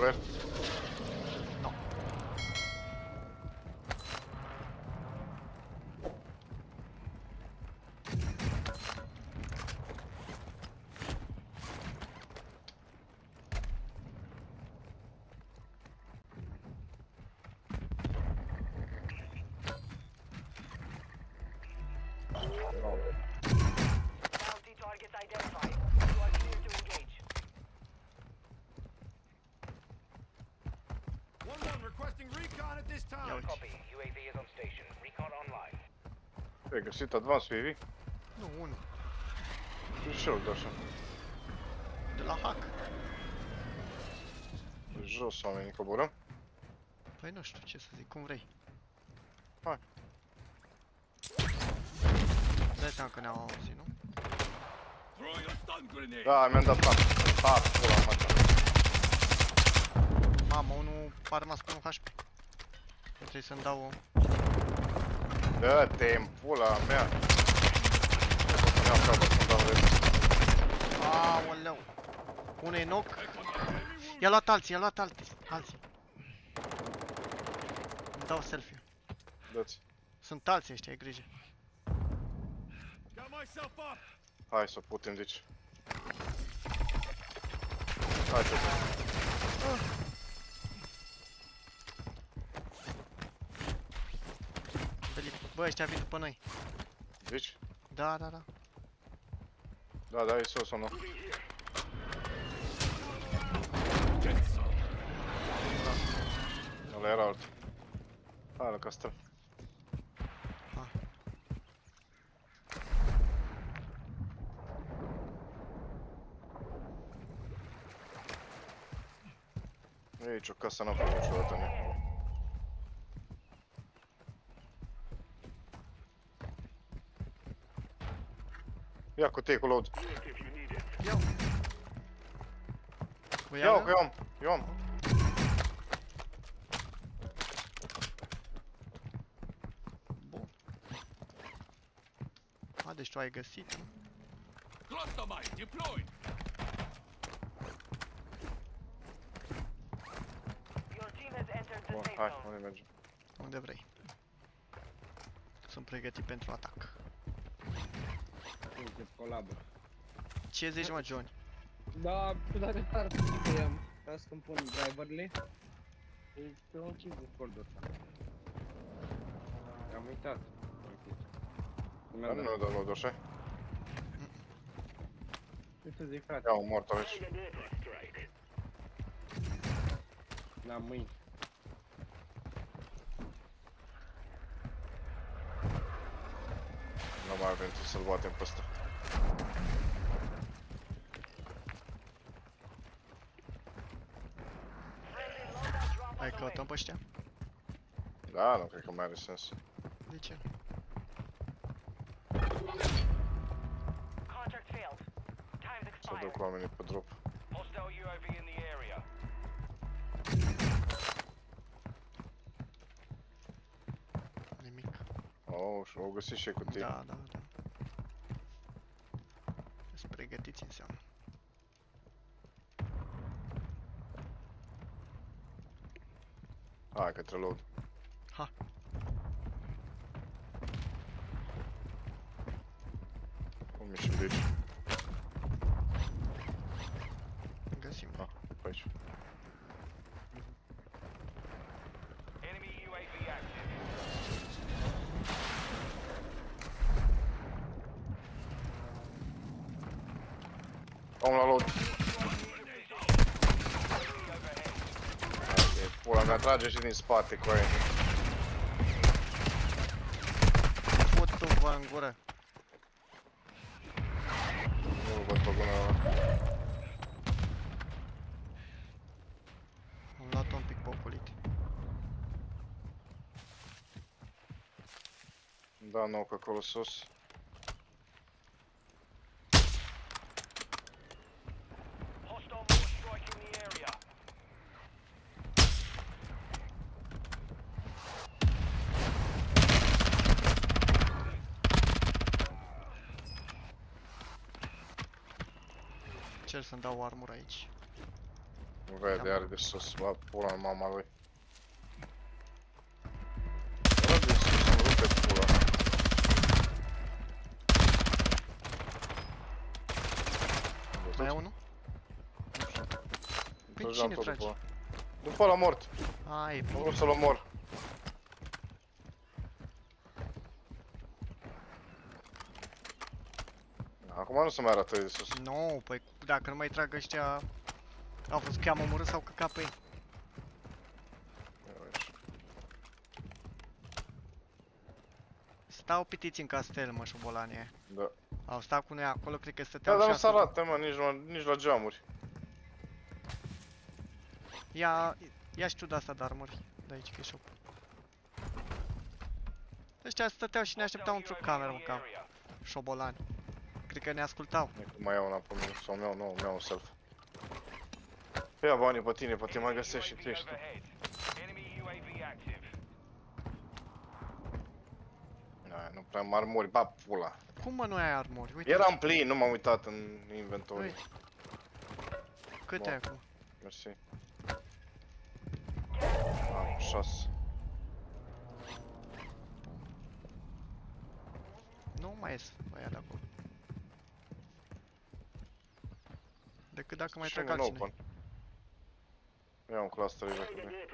Square? Nu. Bounty targets identified. You are clear to engage. 1-1 requesting recon at this time. Ia uite. Copy. UAV is on station. Recon online. Ai găsit Advanced PV? Nu, unul. Și eu de așa. De la hack. Jos oamenii coborăm. Păi nu știu ce să zic, cum vrei. Hai. Dai seama că ne-au auzit, nu? Throwing a stun grenade. Da, mi-am dat fan. Ha, pula mea. Mamă, unul a rămas cu un HP. Trebuie să-mi dau... Dă-te în pula mea. Mi-am capăt când dau rest. Aoleu. Unul e knock. I-a luat alții, alții. Îmi dau selfie. Dă-ți. Sunt alții ăștia, ai grijă. Got myself up. Hai să putem, zici. Hai să Bă, ăștia vin după noi. zici? Da. Da, e sus sau nu? Ăla era altul. Hai la castel. Ha. E aici o casă n-am făcut niciodată, ne? Ia cutie cu load. Iau. Vă Iau, ia? că eu am. Bun. A, deci tu ai găsit, nu? Cluster mine deployed. Your team has entered the Bun, safe hai, zone. unde mergem? Unde vrei. Sunt pregătit pentru atac. Uite, colabă. Ce zici, mă, John? Da, dacă ar fi că i-am ca să-mi pun driverle. Este un chip de Discord ăsta. Am uitat. Dar nu mi-a dat load așa. Ce să zic, frate? Ia un mort aici. La mâini. Nu mai avem timp să-l batem pe ăsta. Hai, căutăm pe ăștia? Da, nu cred că mai are sens. De ce? Contract failed. Time's Să expired. duc oamenii pe drop. Hostile UAV in the area. Nimic. Oh, și o găsit și cutie. Da. Sunt pregătiți, înseamnă. Hai, către load. Ha. Cum ieșim de aici? Găsim. Ah, pe aici. Enemy UAV active. Om la load. E pula mea, trage și din spate cu aia. Fut-o-vă în gură. Nu-l văd pe guna ăla. Am luat-o un pic pe ocolit. Da, nu, că acolo sus. Hostile more strike in the area. Cer să-mi dau armură aici. Nu vede, are de sus, bă, pula în mama lui. Ăla de sus îmi rupe pula. Mai e unul? Nu știu. Păi Trăgeam cine tot tragi? după. După ăla mort. A, e Nu vreau să-l omor. Acum nu se mai arată de sus. Nu, păi dacă nu mai trag ăștia... Au fost că i-am omorât sau căcat pe ei. Ia uite. Stau pitiți în castel, mă, șobolanie. Da. Au stat cu noi acolo, cred că Da, stăteau dar și nu se arată, mă, nici la geamuri. Ia și tu de asta de armuri. De aici, că e shop. Ăștia stăteau și ne așteptau într-o cameră, mă, ca șobolani. Cred că ne ascultau. Nu mai iau una pe mine, sau mi iau un self. Ia banii pe tine, poate mai găsești și tu ești. Enemy UAV active. Da, nu prea am armuri, ba pula. Cum mă nu ai armuri? Uite, Eram plin, nu m-am uitat în inventory. Uite. Câte ai acum? Mersi. Am 6. Nu mai ies aia de acolo. Decât dacă mai trec altcineva. Ia un cluster aici.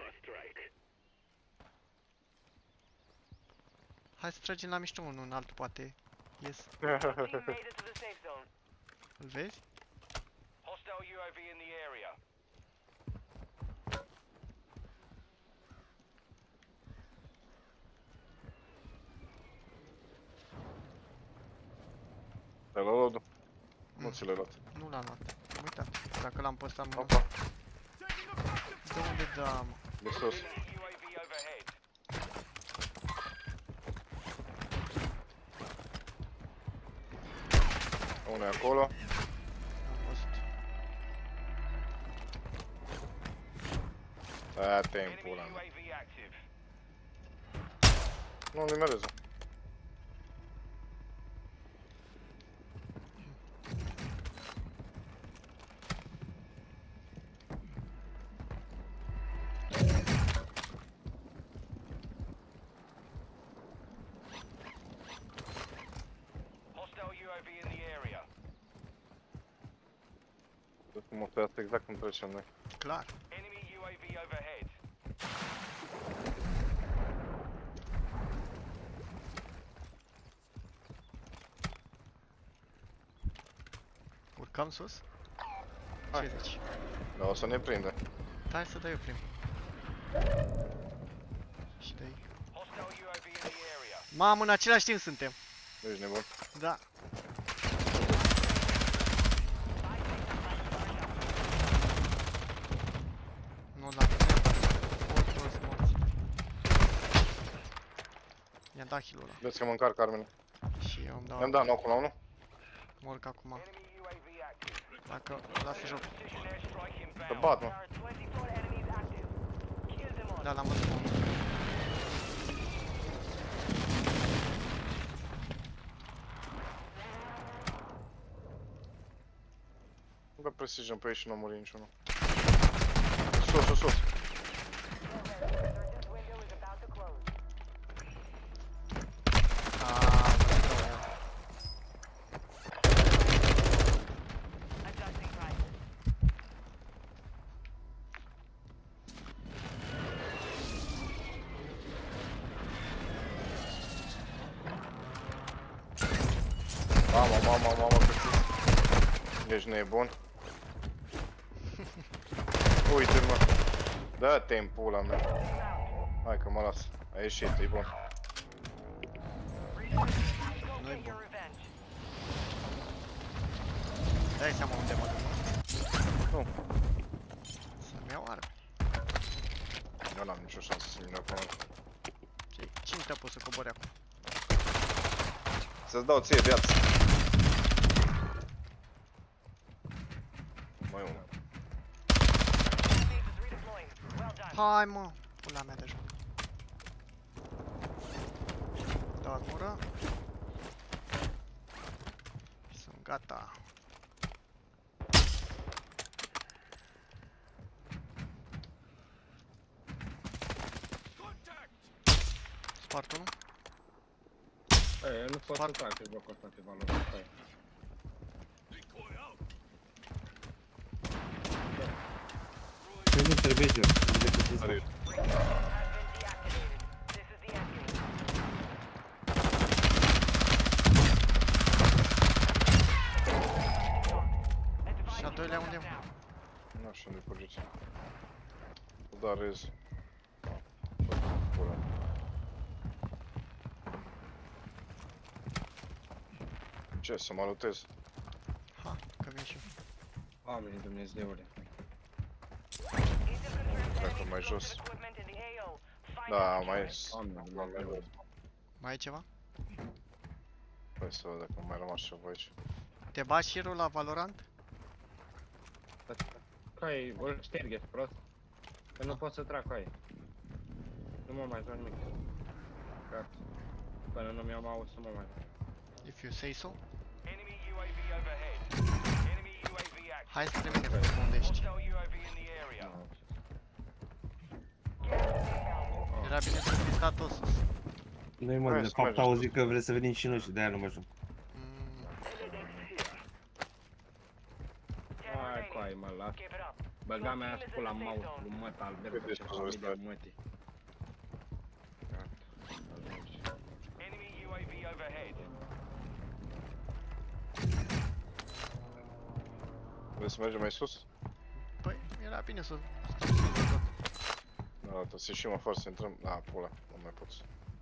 Hai să tragem la mișto unul în altul, poate ies. Team made it to the safe zone. Îl vezi? Hostile UAV in the area. Te-ai luat load-ul? Nu ți l-ai luat. Nu l-am luat. Am uitat. Dacă l-am păstrat mă... Opa, De unde da, mă? de sus. Enemy UAV overhead. Unul e acolo. Am văzut. Aia te-ai în Enemy pula mea. UAV active. Nu nimereză. Hostile UAV in the area. Deci cum o să iasă exact când trecem noi. Clar. Enemy UAV overhead. Urcăm sus? Hai. Ce zici? Dar o să ne prindă. Hai să dai eu prim. Și dai. Hostile UAV in the area. Mamă, în același timp suntem. Ești nebun. Da. Nu, da. Toți morți. I-am dat heal-ul ăla. Vezi că mă încarc armele. Și eu îmi dau... I-am dat knock-ul la unul. Mă urc acum. Enemy UAV active. Dacă lasă joc. Precision airstrike Să inbound. bat, mă. There are 24 enemies active. Kill them all. Da, l-am văzut. Nu dă precision pe ei și nu a murit niciunul. Sus, sus, sus. Resurgence window is about to close. Adjusting prices. Mamă, cât ești nebun. Uite-mă. Dă-te în pula mea. Hai că mă las. A ieșit, e bun. Go Nu-i get your bun. revenge. Dai seama unde mă duc. Nu. Să-mi iau arme. Nu n-am nicio șansă să-mi iau acum. Cine te-a pus să cobori acum? Să-ți dau ție viață. Mai unul. Base is redeploying. Well done. Hai mă, pula mea de joc. Dau armură. Sunt gata. Spart unul. Eu nu pot să trag pe blocul ăsta pe valor. Stai. Decoy out. Păi nu trebuie eu. Decât să Are. Ring has been deactivated. This is the end game. Și al doilea unde e? Nu știu unde fugiți. Da, rez. Pula. Ce, să mă lutez? Ha, că vin și eu. Oamenii Dumnezeule. Dacă mai jos. Da, mai e. Oamenii Dumnezeule. Mai e ceva? Hai să văd dacă mai rămas ceva aici. Te bagi și la Valorant? Cai, îl ștergeți prost. Că nu pot să trag cu aia. Nu mă mai joc nimic. Gata. Până nu mi-am auzit să mă mai joc. If you say so. Enemy UAV overhead. Enemy UAV active. Hai să termine pe unde ești. Hostile UAV in the area. Era bine să fi stat tot sus. Noi mă, Hai de să fapt mergem. auzi că vreți să venim și noi și de-aia nu mă joc. Mm, Hai cu aia, mă, las. Give it up. Băga mea să pula mouse lui măta Alberto Cât și de familia sus, mătii. Enemy UAV overhead. Vrei să mergem mai sus? Păi, era bine să... Da, să ieșim afară să intrăm. Da, pula, nu mai pot.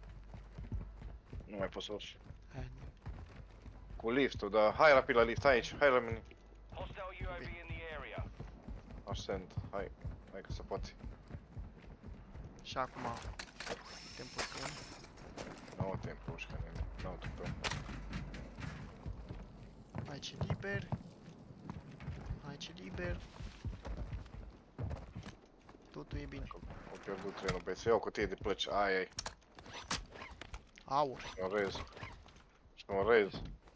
Nu mai pot să urci. Hai, Cu liftul, da. Hai rapid la lift, aici, hai la mine. Hostile UAV in the area. Ascend, hai. Hai că se poate. și acum... Timpul bun. Nu au timp, ușca, nene. Nu au timp. Aici e liber. Aici e liber. Totul e bine. Au pierdut trenul, băieți. Iau o cutie de plăci, ai. Aur. Și un rez. Și un rez.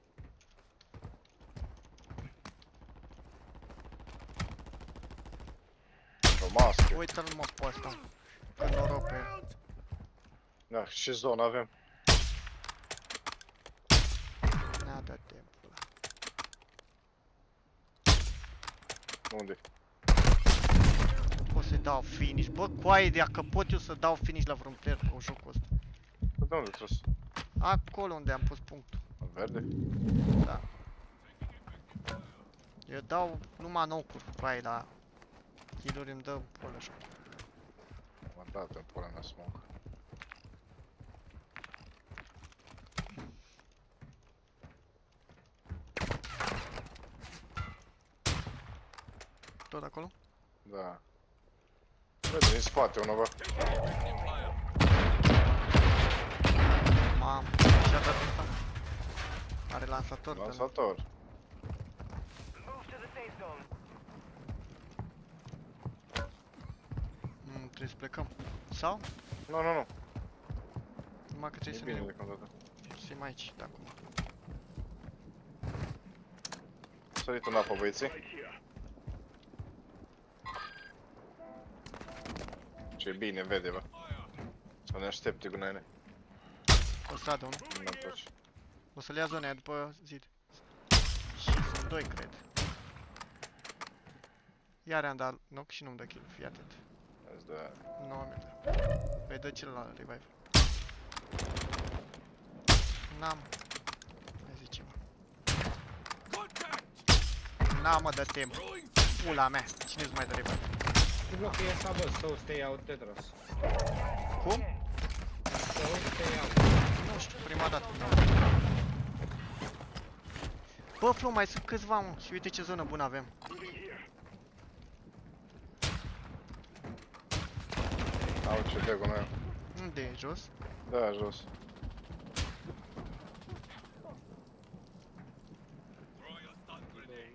O mască. Uite-l mă pe ăsta. Că noroc pe el. Da, și zonă avem. N-a dat timpul ăla. Unde? Pot să-i dau finish. Bă, coaie, dacă pot eu să dau finish la vreun player cu jocul ăsta. De unde trebuie să... Acolo unde am pus punctul. În verde? Da. Eu dau numai nocuri cu aia la kill-uri, îmi dă pula joc. M-a dat în pula mea smoke. Tot acolo? Da. Vede, din spate unul, bă. Mamă, și-a dat ăsta. Are lansator. dar nu. Lansator. Move to the safe zone. Trebuie să plecăm. Sau? Nu, nu, nu. Numai că E trebuie să bine ne deocamdată. sim aici, de acum. Sărit în apă, băieții. Ce bine vede, bă. Să ne aștepte cu noi. O stradă, unul. Nu-mi place. O să le ia zone aia după zid. Și sunt doi, cred. Iar am dat knock și nu-mi dă kill, fii atent. Îți dă... Nu am eu. Păi dă celălalt revive. N-am. Mai zi ceva. Contact! N-am, mă, dă timp. Throwing Pula mea. Cine-ți mai dă revive? Ce bloc e asta, bă? So stay out Tetros. Cum? So stay out. Nu știu, prima dată. Bă, Flo, mai sunt câțiva, mă. Și uite ce zonă bună avem. Au ce dea cu noi. Unde e? Jos? Da, jos. Throwing a stun grenade.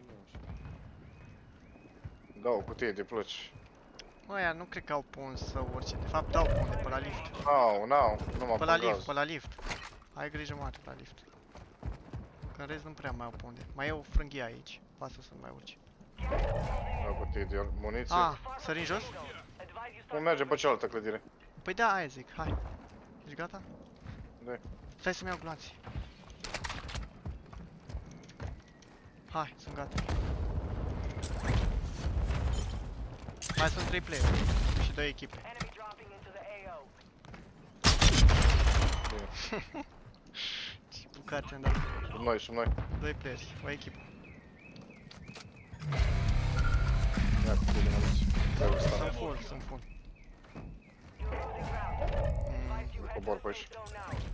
Da, o cutie de plăci. Mă, aia nu cred că au pun să urce. De fapt, dau pun de pe la lift. N-au, n-au, nu m-am Pe la pus lift, gaz. pe la lift. Ai grijă mare la lift. Că în rest nu prea mai au pe unde. Mai e o frânghie aici. Pasă să nu mai urci. Da, o cutie de muniție. Ah, sărim jos? Advise you Nu start mergem pe cealaltă clădire. Păi da, aia zic, hai. Ești gata? Doi. Stai să-mi iau gloanțe. Hai, sunt gata. Mai sunt 3 player și 2 echipe. Enemy dropping into the AO. Ce bucate am dat. Sub noi, sub noi. 2 players, o echipă. Ia cu tine, mă duci. Trebuie să Sunt full, sunt full. You're losing ground. Advise you head to cobor the pe safe aici. zone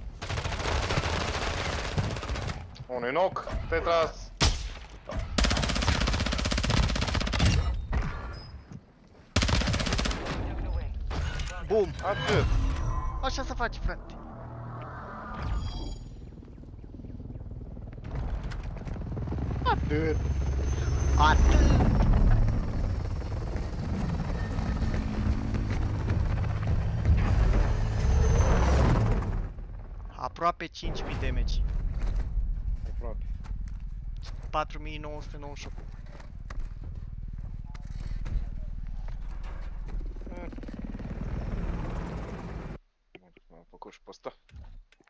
now. Unui knock, Tetras. Took the win. Bum! Atât. Așa se face, frate. Atât. Atât! Aproape 5000 damage. Aproape. 4998. M-am făcut și pe ăsta.